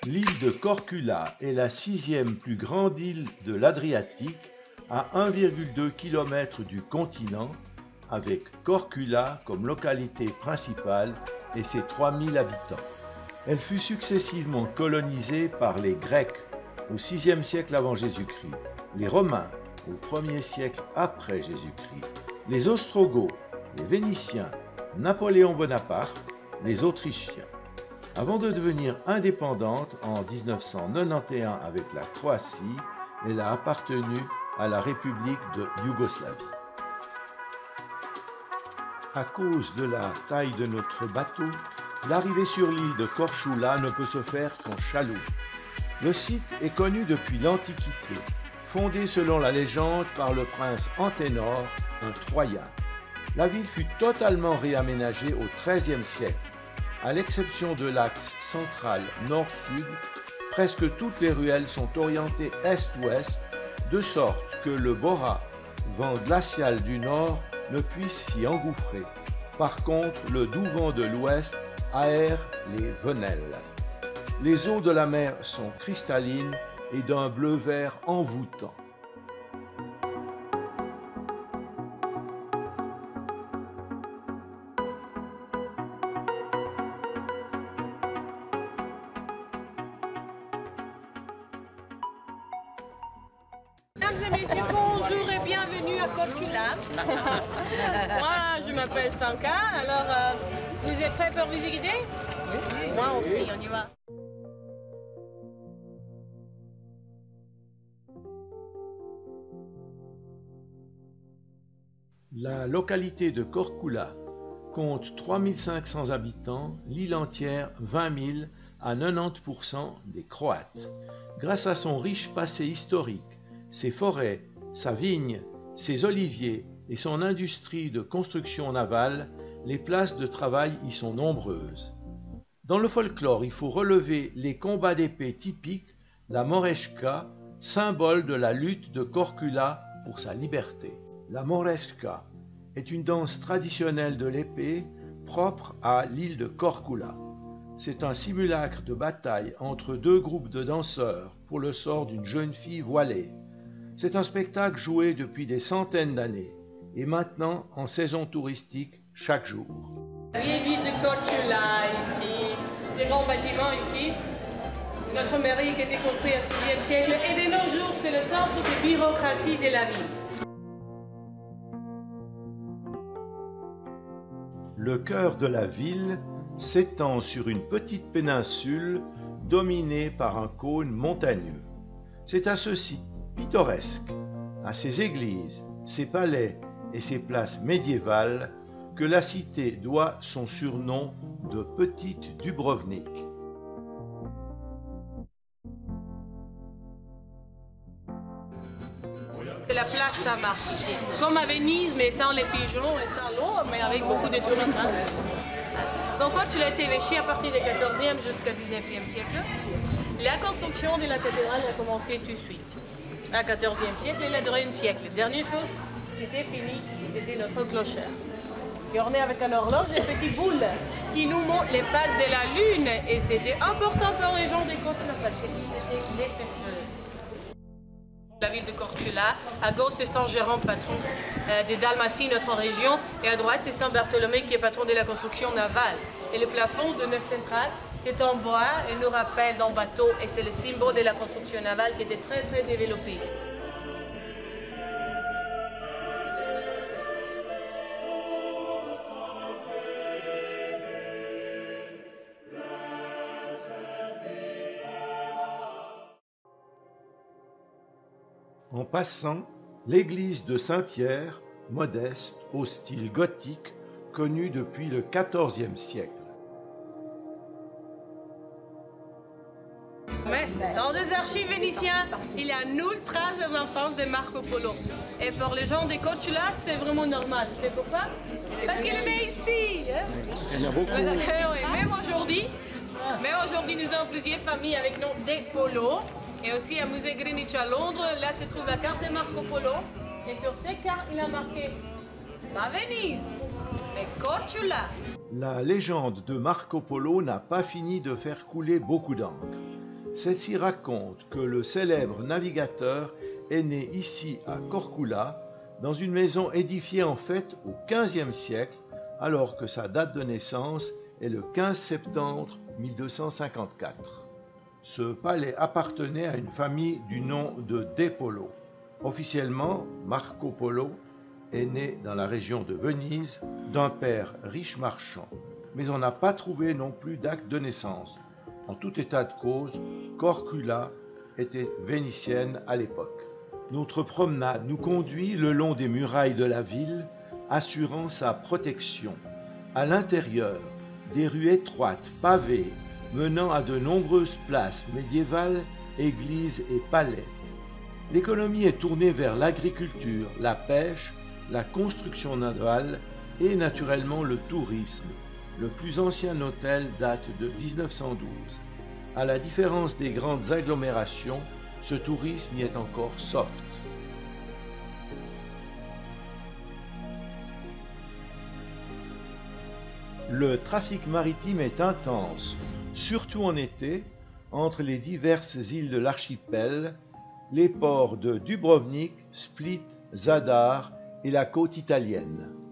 L'île de Korčula est la 6e plus grande île de l'Adriatique, à 1,2 km du continent, avec Korčula comme localité principale et ses 3000 habitants. Elle fut successivement colonisée par les Grecs au VIe siècle avant Jésus-Christ, les Romains au 1er siècle après Jésus-Christ, les Ostrogoths, les Vénitiens, Napoléon Bonaparte, les Autrichiens. Avant de devenir indépendante en 1991 avec la Croatie, elle a appartenu à la République de Yougoslavie. À cause de la taille de notre bateau, l'arrivée sur l'île de Korčula ne peut se faire qu'en chaloupe. Le site est connu depuis l'Antiquité, fondé selon la légende par le prince Anténor, un Troyen. La ville fut totalement réaménagée au XIIIe siècle. À l'exception de l'axe central nord-sud, presque toutes les ruelles sont orientées est-ouest, de sorte que le Bora, vent glacial du nord, ne puisse s'y engouffrer. Par contre, le doux vent de l'ouest aère les venelles. Les eaux de la mer sont cristallines et d'un bleu-vert envoûtant. Mesdames et messieurs, bonjour et bienvenue à Korčula. Moi, je m'appelle Stanka, alors vous êtes prêts pour vous guider? Moi aussi, on y va. La localité de Korčula compte 3500 habitants, l'île entière 20 000 à 90% des Croates. Grâce à son riche passé historique, ses forêts, sa vigne, ses oliviers et son industrie de construction navale, les places de travail y sont nombreuses. Dans le folklore, il faut relever les combats d'épée typiques, la Moreška, symbole de la lutte de Korčula pour sa liberté. La Moreška est une danse traditionnelle de l'épée propre à l'île de Korčula. C'est un simulacre de bataille entre deux groupes de danseurs pour le sort d'une jeune fille voilée. C'est un spectacle joué depuis des centaines d'années et maintenant en saison touristique chaque jour. La vieille ville de Korčula ici, des grands bâtiments ici. Notre mairie qui a été construite au VIe siècle et de nos jours c'est le centre de bureaucratie de la ville. Le cœur de la ville s'étend sur une petite péninsule dominée par un cône montagneux. C'est à ce site pittoresque, à ses églises, ses palais et ses places médiévales que la cité doit son surnom de Petite Dubrovnik. C'est la place Saint-Marc ici, comme à Venise, mais sans les pigeons et sans l'eau, mais avec beaucoup de touristes. Donc Korčula a été évêché à partir du XIVe jusqu'au XIXe siècle. La construction de la cathédrale a commencé tout de suite. Au XIVe siècle, il a duré un siècle. La dernière chose qui était finie, c'était notre clochère. Et on est avec une horloge et une petite boule qui nous montre les phases de la lune. Et c'était important pour les gens de Korčula parce qu'ils étaient des pêcheurs. La ville de Korčula, à gauche c'est Saint Jérôme, patron de Dalmatie, notre région, et à droite c'est Saint Bartholomé qui est patron de la construction navale. Et le plafond de nef central, c'est en bois et nous rappelle d'un bateau et c'est le symbole de la construction navale qui était très développée. En passant, l'église de Saint-Pierre, modeste, au style gothique, connue depuis le XIVe siècle. Mais dans les archives vénitiennes, il y a nulle trace des enfances de Marco Polo. Et pour les gens de Korčula, c'est vraiment normal. C'est pourquoi? Parce qu'il est né ici. Hein? Il y en a beaucoup. Même aujourd'hui, nous avons plusieurs familles avec nom des Polo. Et aussi à Musée Greenwich à Londres, là se trouve la carte de Marco Polo. Et sur ces cartes, il a marqué pas Venise, mais Korčula. La légende de Marco Polo n'a pas fini de faire couler beaucoup d'encre. Celle-ci raconte que le célèbre navigateur est né ici à Korčula, dans une maison édifiée en fait au XVe siècle, alors que sa date de naissance est le 15 septembre 1254. Ce palais appartenait à une famille du nom de De Polo. Officiellement, Marco Polo est né dans la région de Venise d'un père riche marchand, mais on n'a pas trouvé non plus d'acte de naissance. En tout état de cause, Korčula était vénitienne à l'époque. Notre promenade nous conduit le long des murailles de la ville, assurant sa protection. À l'intérieur, des rues étroites, pavées, menant à de nombreuses places médiévales, églises et palais. L'économie est tournée vers l'agriculture, la pêche, la construction navale et naturellement le tourisme. Le plus ancien hôtel date de 1912. À la différence des grandes agglomérations, ce tourisme y est encore soft. Le trafic maritime est intense, surtout en été, entre les diverses îles de l'archipel, les ports de Dubrovnik, Split, Zadar et la côte italienne.